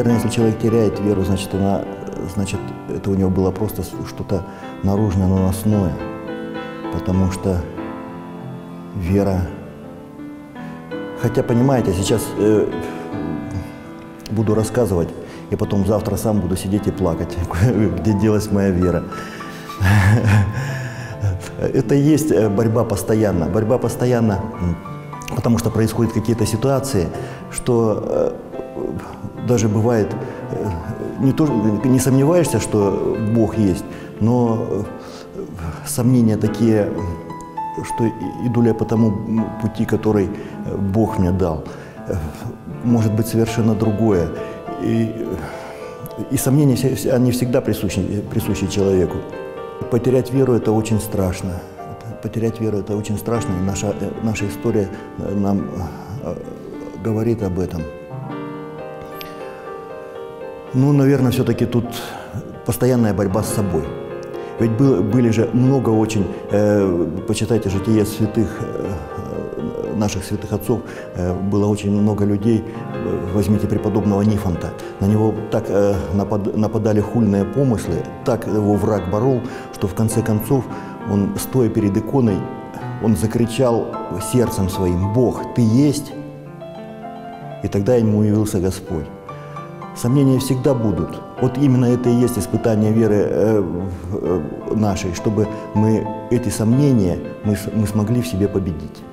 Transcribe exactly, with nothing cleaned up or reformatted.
Наверное, если человек теряет веру, значит, она, значит, это у него было просто что-то наружное, наносное. Потому что вера... Хотя, понимаете, сейчас э, буду рассказывать, и потом завтра сам буду сидеть и плакать, где делась моя вера. Это и есть борьба постоянно. Борьба постоянно, потому что происходят какие-то ситуации, что даже бывает, не, то, не сомневаешься, что Бог есть, но сомнения такие, что иду ли я по тому пути, который Бог мне дал, может быть совершенно другое. И, и сомнения, они всегда присущи, присущи человеку. Потерять веру – это очень страшно. Потерять веру – это очень страшно. И наша, наша история нам говорит об этом. Ну, наверное, все-таки тут постоянная борьба с собой. Ведь был, были же много очень, э, почитайте житие святых, э, наших святых отцов, э, было очень много людей. Возьмите преподобного Нифонта. На него так э, напад, нападали хульные помыслы, так его враг борол, что в конце концов он, стоя перед иконой, он закричал сердцем своим: «Бог, Ты есть?» И тогда ему явился Господь. Сомнения всегда будут. Вот именно это и есть испытание веры э, э, нашей, чтобы мы эти сомнения мы, мы смогли в себе победить.